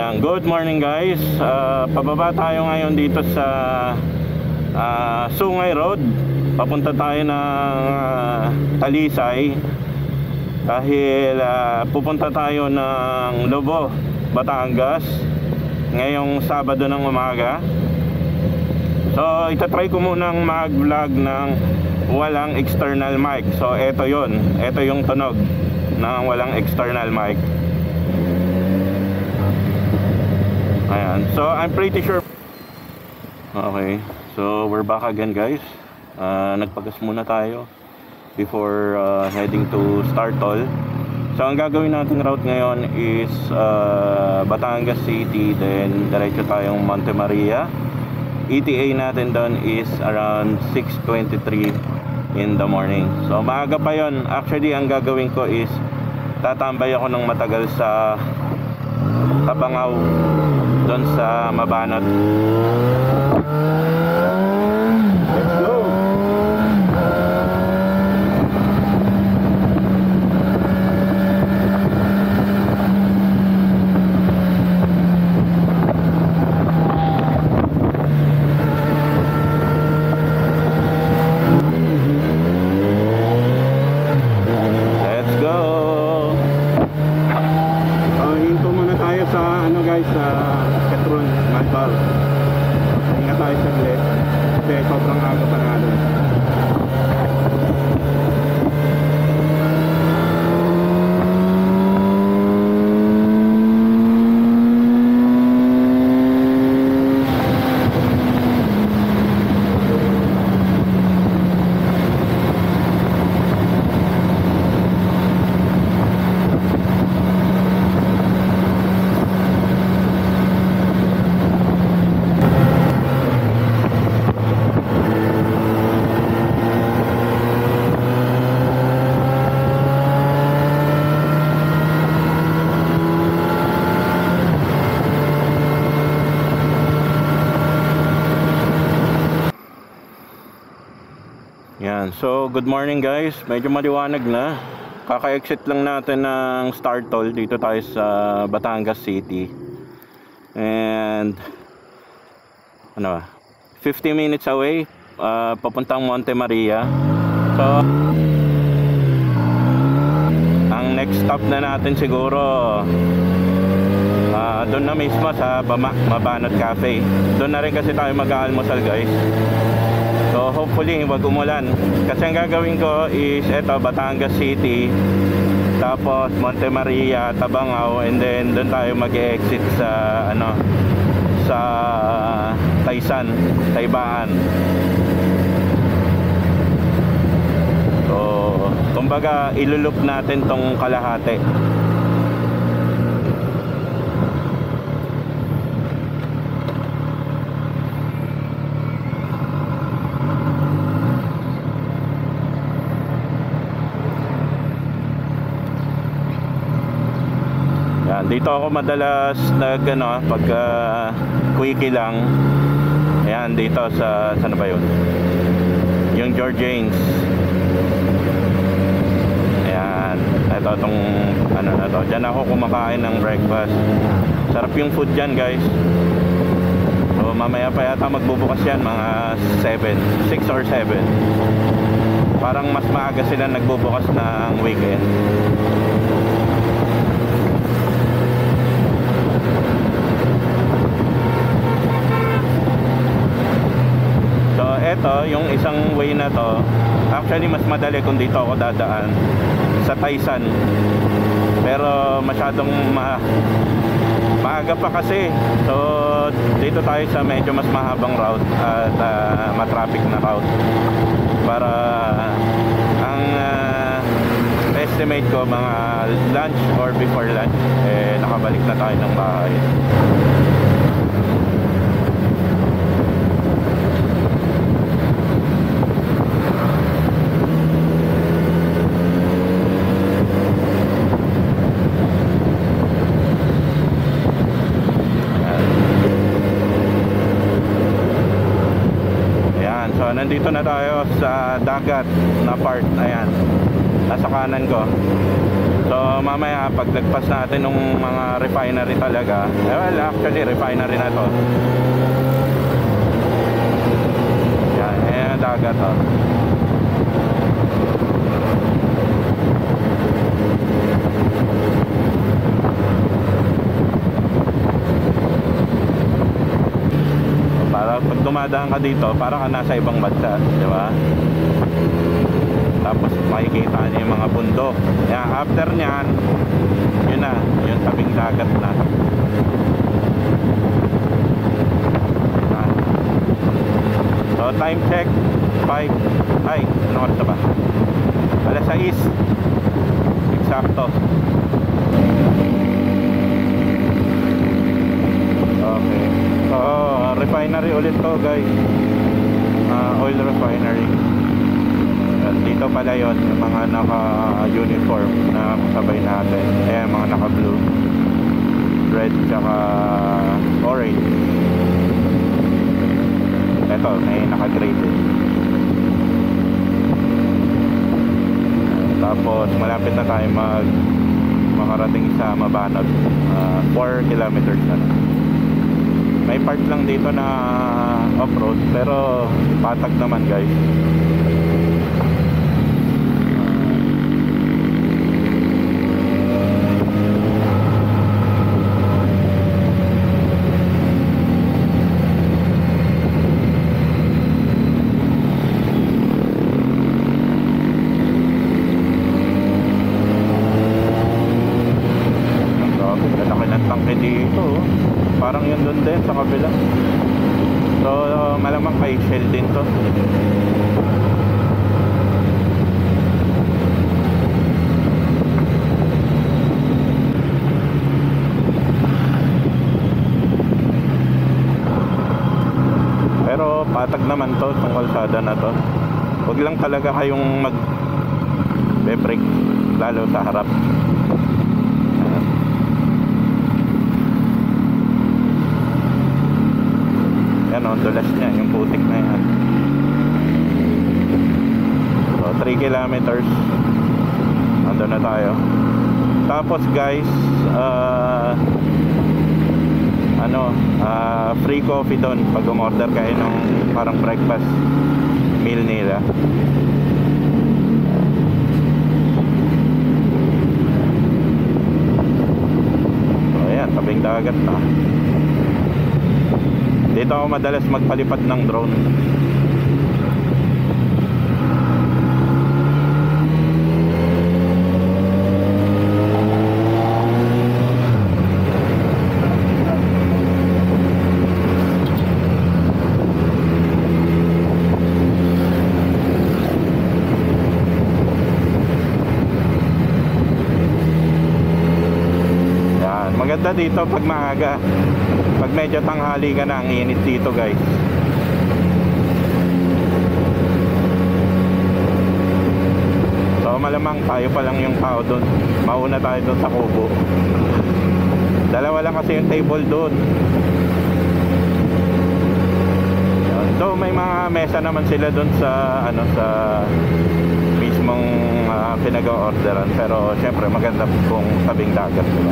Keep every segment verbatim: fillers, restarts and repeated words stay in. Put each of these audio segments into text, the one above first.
Ayan, good morning guys. uh, Pababa tayo ngayon dito sa uh, Sungay Road. Papunta tayo ng uh, Talisay dahil uh, pupunta tayo ng Lobo, Batangas ngayong Sabado ng umaga. So itatry ko munang mag-vlog ng walang external mic. So eto yon, eto yung tunog ng walang external mic. Ayan, so I'm pretty sure. Okay, so we're back again guys. uh, Nagpagas muna tayo before uh, heading to Startol. So ang gagawin natin route ngayon is uh, Batangas City, then diretso tayong Monte Maria. E T A natin doon is around six twenty-three in the morning. So maaga pa yon. Actually ang gagawin ko is tatambay ako ng matagal sa Tabangaw, doon sa Mabanat. Let's go! Let's go! Uh, hinto muna tayo sa ano guys, sa Petron Malbar. Hinga tayo sa glit kasi sobrang aga pa na doon. Yan, so good morning guys. Medyo maliwanag na. Kaka-exit lang natin ng Startol. Dito tayo sa Batangas City. And ano ba? fifty minutes away, uh, papuntang Monte Maria. So ang next stop na natin siguro uh, doon na mismo sa Bama, Mabanat Cafe. Doon na rin kasi tayo mag-aalmusal guys. So hopefully wag umulan. Kasi ang gagawin ko is eto, Batangas City, tapos Monte Maria, Tabangaw, and then doon tayo mag-exit sa ano, sa Taysan, Taybaan. So kumbaga ilulup natin tong kalahati. Dito ako madalas nag ano, pag uh, quickie lang. Ayan, dito sa saan ba yun? Yung George James. Ayan, ito itong ano na to. Diyan ako kumakain ng breakfast. Sarap yung food dyan guys. So mamaya pa yata magbubukas yan, mga seven, six or seven. Parang mas maaga sila nagbubukas ng weekend. Eto, yung isang way na to, actually mas madali kung dito ako dadaan sa Taysan. Pero masyadong ma maaga pa kasi. So dito tayo sa medyo mas mahabang route at uh, matraffic na route. Para ang uh, estimate ko mga lunch or before lunch, eh nakabalik na tayo ng bahay. So nandito na tayo sa dagat na part. Ayan, nasa kanan ko. So mamaya paglagpas natin ng mga refinery talaga, eh, well actually refinery na to. Yan, eh dagat to. Para pag dumadaan ka dito, para ka nasa ibang bansa, di ba? Tapos makikita niyo yung mga bundok. Yan, after nyan, yun na, yung tabing dagat na. Yan. So time check five, ay, ano oras na ba? alas sais, eksakto. Okay, so refinery ulit to guys, uh, oil refinery. Dito pala yun, yung mga naka-uniform na kasabay natin. Eh, mga naka-blue, red, tsaka orange. Ito, may naka-gray din. Tapos, malapit na tayo mag makarating sa Mabanag. uh, four kilometers na. May part lang dito na off-road, pero patag naman guys. Parang yun doon din sa kabila. So uh, malamang kay Shell din to. Pero patag naman to itong kalsada na to. Huwag lang talaga kayong mag be-brake lalo sa harap. Yan o, dulas niya, yung putik na yan. So three kilometers, ando na tayo. Tapos guys, uh, ano, uh, free coffee doon pag umorder kayo ng parang breakfast meal nila. So ayan, tabing dagat na. Dito ako madalas magpalipad ng drone. Yan, maganda dito pag maaga. Pag medyo tanghali ka na, ang init dito guys. So malamang tayo pa lang yung tao doon. Mauna tayo doon sa kubo. Dalawa lang kasi yung table doon. So may mga mesa naman sila doon sa ano sa mismong uh, pinag-orderan. Pero syempre maganda kung tabing dagat, diba?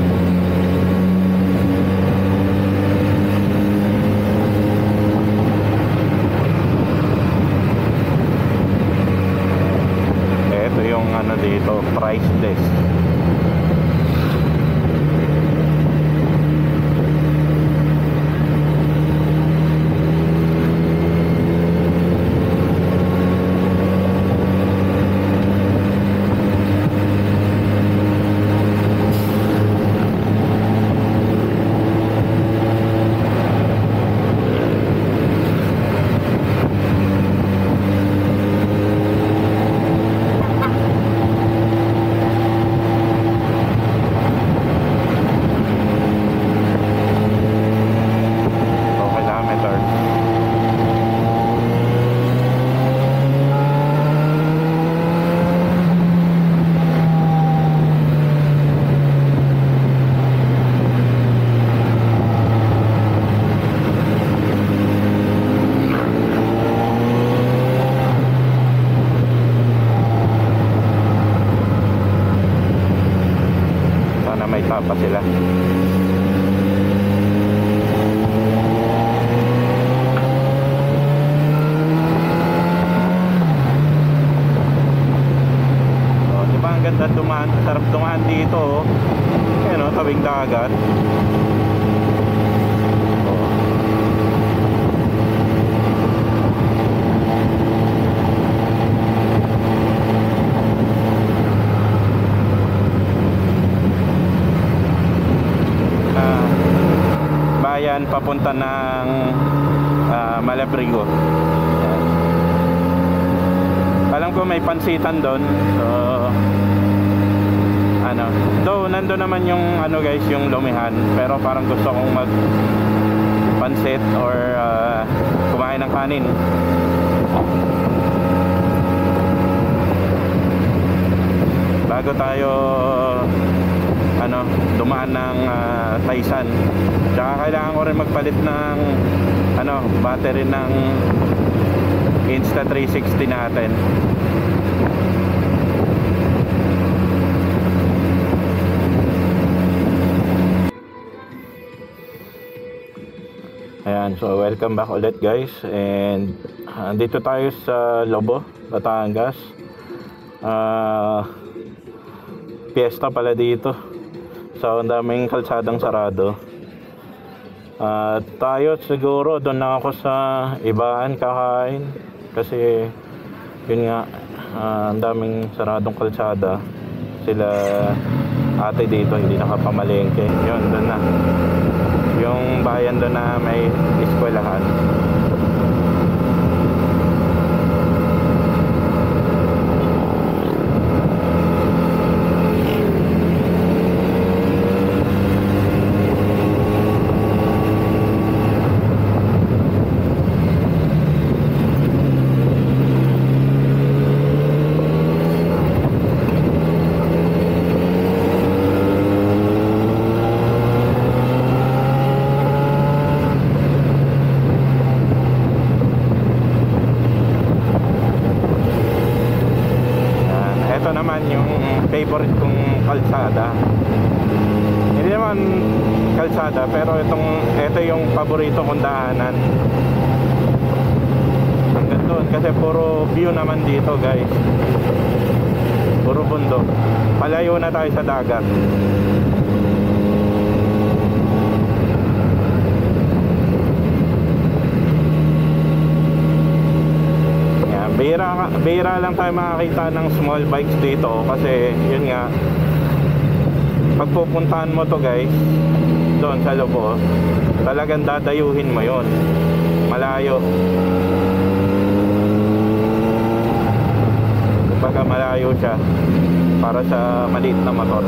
Yung ano dito, priceless. pa sila. So, di ba ang ganda dumaan, sarap dumaan dito, oh. Ayan, oh, tawing dagat. Papunta ng uh, Malabrigo. Yan. Alam ko may pansitan doon. So ano, though nando naman yung ano guys, yung Lumihan, pero parang gusto kong mag pansit or uh, kumain ng kanin. Bago tayo ano, dumaan ng uh, Taysan. Tsaka kailangan ko rin magpalit ng ano, battery ng Insta three sixty natin. Ayan, so welcome back ulit guys. And andito tayo sa Lobo, Batangas. Ah uh, Fiesta pala dito. So ang daming kalsadang sarado. At uh, tayo siguro doon na ako sa Ibaan kakain. Kasi yun nga, uh, ang daming saradong kalsada. Sila ate dito hindi nakapamalengke. Yun, doon na. Yung bayan doon na may eskwelahan. Favorite kong kalsada. Hindi naman kalsada, pero itong ito yung paborito kong daanan. Hanggang doon kasi puro view naman dito guys. Puro bundok. Palayo na tayo sa dagat. Bihira, bihira lang tayo makakita ng small bikes dito kasi yun nga, pagpupuntahan mo to guys doon sa Lobo, talagang dadayuhin mo yun, malayo, kumbaga malayo siya para sa maliit na motor.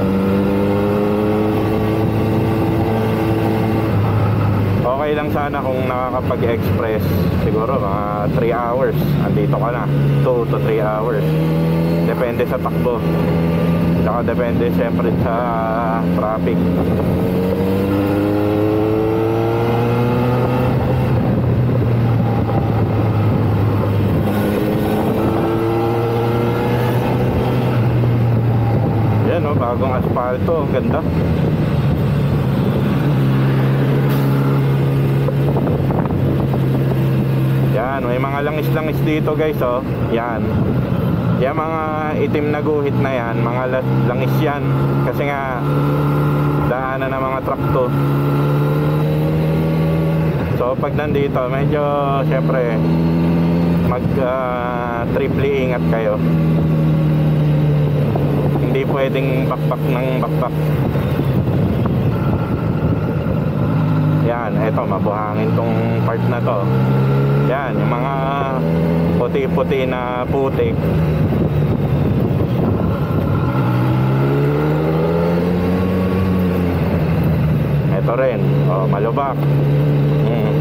Okay lang sana kung nakakapag-express. Siguro mga three hours andito ka na, two to three hours. Depende sa takbo. Saka depende syempre sa traffic. Yan o, bagong asfalto. Ganda. Yan, may mga langis-langis dito guys, oh. Yan. Yan mga itim na guhit na yan, mga langis yan. Kasi nga daanan ng mga truck to. So pag nandito, medyo syempre mag uh, triple ingat kayo. Hindi pwedeng bakbak ng bakbak. Yan, eto mabuhangin tong part na to. Yan, yung mga puti-puti na putik. Ito rin, oh, malubak. Hmm.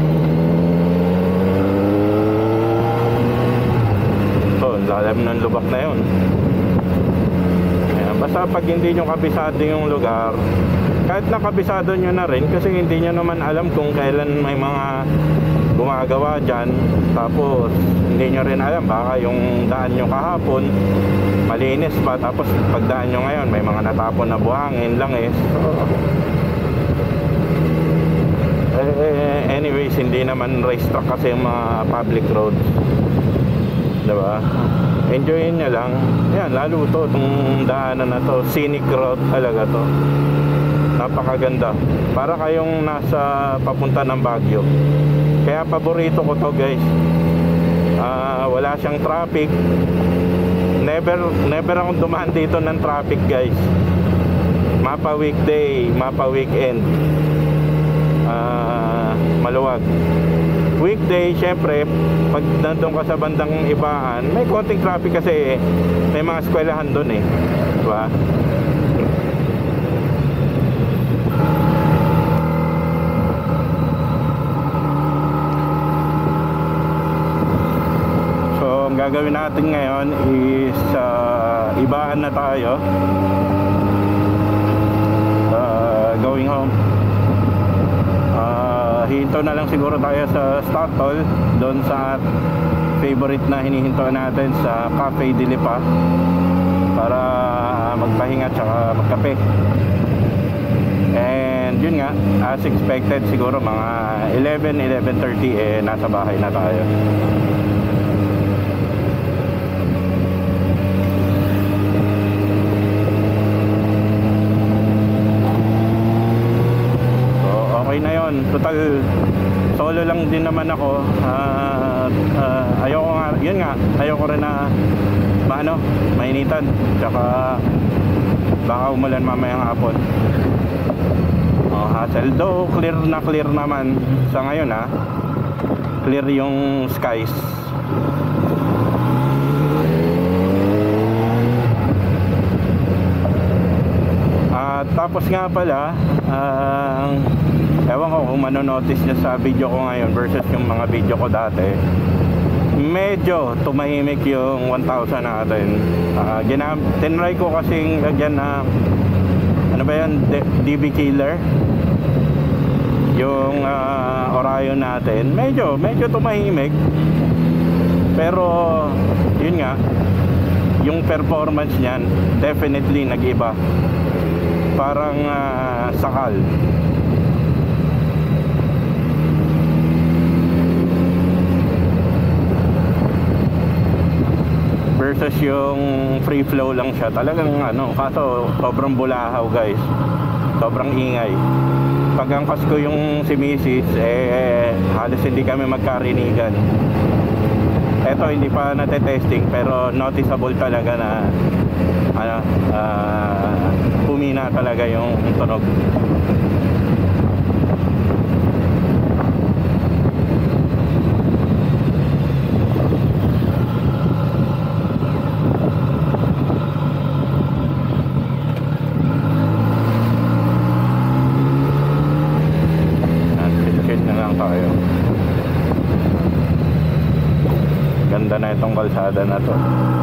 So, lalim ng lubak na yun. Ayan, basta pag hindi nyo kabisado yung lugar, kahit nakabisado nyo na rin, kasi hindi nyo naman alam kung kailan may mga gumagawa dyan. Tapos hindi nyo rin alam, baka yung daan nyo kahapon malinis pa, tapos pagdaan nyo ngayon may mga natapon na buhangin, langis. So, eh, anyways, hindi naman racetrack kasi yung mga public roads, diba? Enjoyin nyo lang. Yan, lalo to, itong daanan na to, scenic road talaga to. Napakaganda, para kayong nasa papunta ng Baguio. Kaya paborito ko to, guys. uh, Wala siyang traffic. Never, never akong dumaan dito ng traffic, guys. Mapa weekday, mapa weekend, uh, maluwag. Weekday, syempre, pag nandun ka sa bandang Ibaan, may konting traffic kasi may mga eskwelahan dun eh, diba? So, ang gagawin natin ngayon is uh, Ibaan na tayo, uh, going home. Hinto na lang siguro tayo sa Stockholm, doon sa favorite na hinihintuan natin sa Cafe de Lipa, para magpahinga tsaka magkape. And yun nga, as expected, siguro mga eleven, eleven thirty eh nasa bahay na tayo. Na yon, total solo lang din naman ako. uh, uh, ayoko nga, yun nga, ayoko rin na maano, mainitan, tsaka baka umulan mamayang hapon. Oh, hassle, though clear na clear naman sa ngayon, ha. Clear yung skies. At uh, tapos nga pala, ang uh, ewan ko kung manonotice nyo sa video ko ngayon versus yung mga video ko dati, medyo tumahimik yung one thousand natin. uh, ginam tinry ko kasing lagyan na ano ba yan, D B killer yung uh, Orion natin. Medyo medyo tumahimik, pero yun nga, yung performance niyan definitely nag-iba. Parang uh, sakal. Versus yung free flow lang siya, talagang ano, kaso sobrang bulahaw, guys, sobrang ingay. Pag angkas ko yung si Missus, eh halos hindi kami magkarinigan. Eto hindi pa natetesting, pero noticeable talaga na ano, uh, humina talaga yung tunog. Ganda na itong kalsada na to,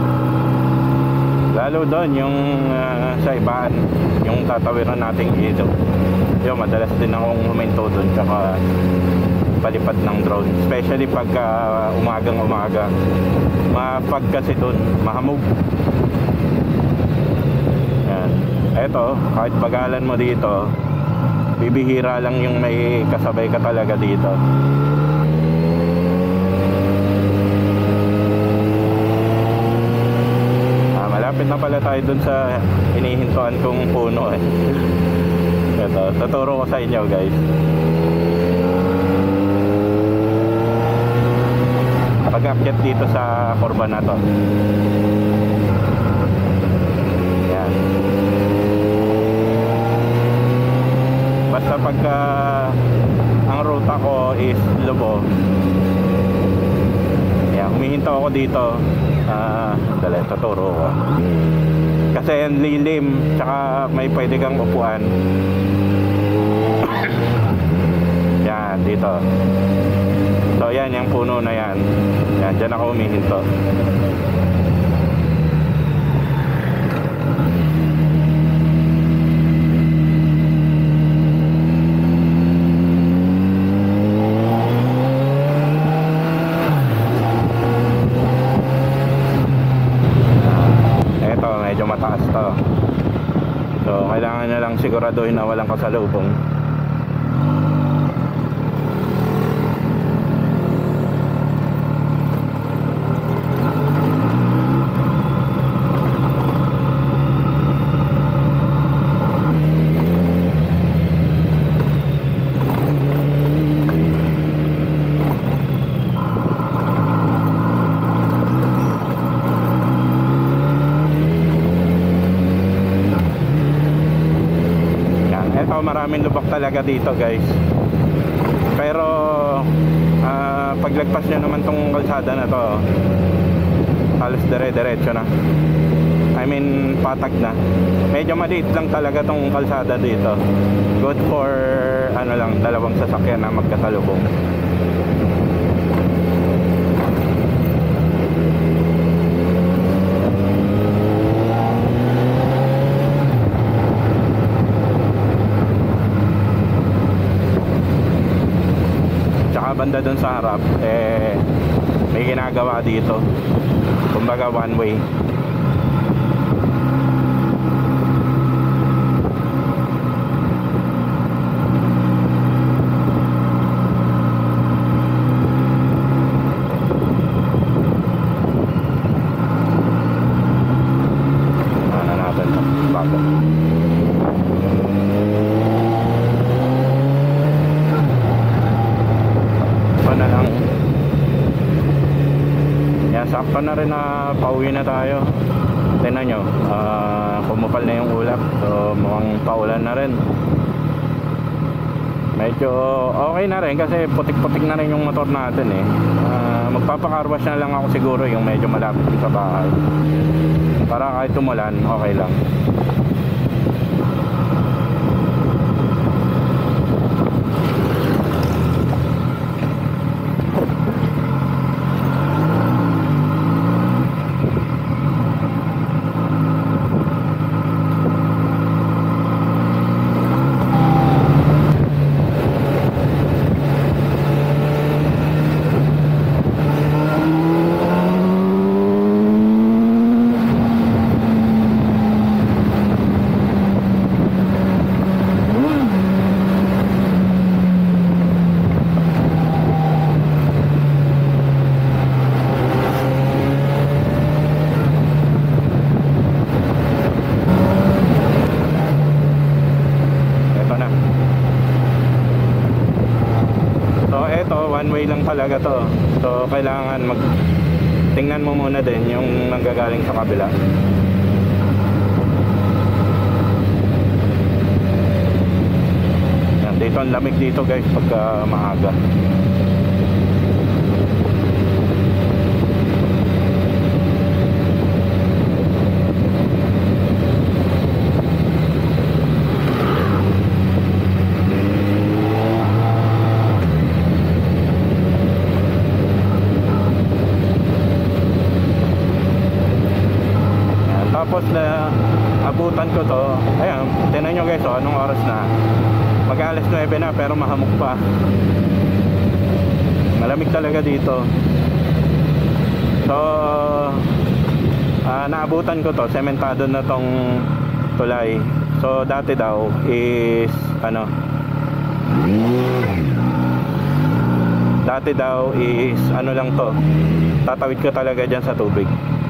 lalo doon yung uh, sa Ibaan, yung tatawiran nating ilog. Yung madalas din akong huminto doon tsaka palipad ng drone, especially pag uh, umagang umaga, mapag kasi doon, mahamog. Yan. Eto, kahit bagalan mo dito, bibihira lang yung may kasabay ka talaga dito. Malapit na pala tayo dun sa hinihintuan kong puno eh. Ito, tuturo ko sa inyo, guys. Pag-akyat dito sa kurba na to, yan. Basta pagka ang ruta ko is Lobo, yan, humihinto ako dito. Ah, dali, tuturo ko. Kasi yan lilim, tsaka may pwede kang upuan. Yan, dito. So yan, yung puno na yan. Yan, dyan ako humihinto. kailangan nyo lang siguraduhin na walang kasalubong. Maraming lubak talaga dito guys, pero uh, paglagpas nyo naman tong kalsada na to, halos dire-diretso na, I mean patag na. Medyo maliit lang talaga tong kalsada dito, good for ano lang, dalawang sasakyan na magkasalubong. Banda dun sa harap eh may ginagawa dito, kumbaga one way. ano natin ito bago na lang. Yan, sakto na rin na pauwi na tayo. Tingnan nyo, uh, kumupal na yung ulap, so mukhang paulan na rin. Medyo okay na rin kasi putik-putik na rin yung motor natin eh. uh, Magpapakarwash na lang ako siguro yung medyo malapit sa bahay, para kahit tumulan okay lang. One way lang talaga to, so kailangan mag tingnan mo muna din yung nanggagaling sa kabila. Yan, dito ang lamig dito guys pagka maaga. Tapos na abutan ko to, ayan, tingnan nyo guys, oh, anong oras na, mag alas nuwebe na pero mahamok pa, malamig talaga dito. So uh, naabutan ko to, sementado na tong tulay. So dati daw is ano, dati daw is ano lang to, tatawid ko talaga dyan sa tubig.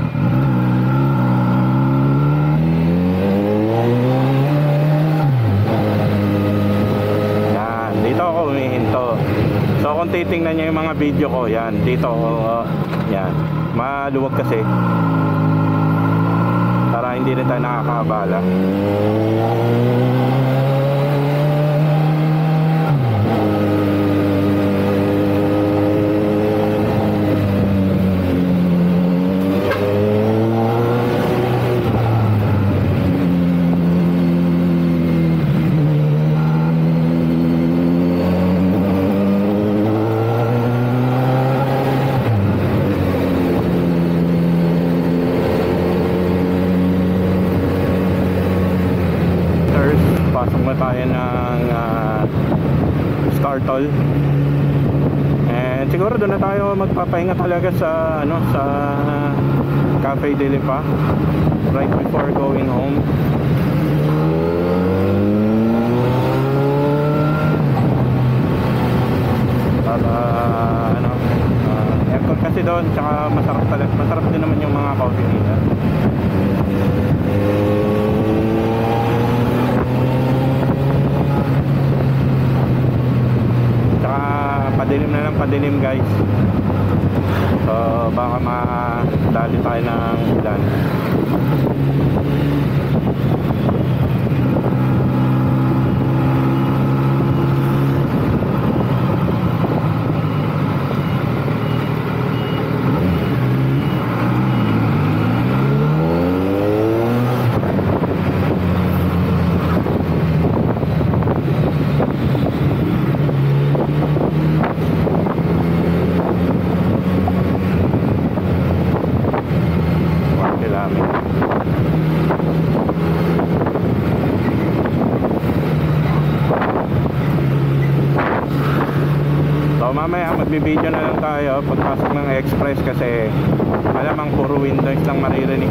Dito ako humihinto. So kung titingnan niyo yung mga video ko, yan, dito ako, uh, yan, maluwag kasi para hindi rin tayo nakakabala. Tayo ng uh, Startol, and siguro doon na tayo magpapahinga talaga sa ano, sa Cafe de Lipa right before going home. doon, tsaka masarap talaga. Masarap din naman yung mga coffee nila. Tsaka padilim na lang padilim guys. So baka madali tayo ng ulan. Mamaya magbibideo na lang tayo pagpasok ng express kasi malamang puro windows lang maririnig.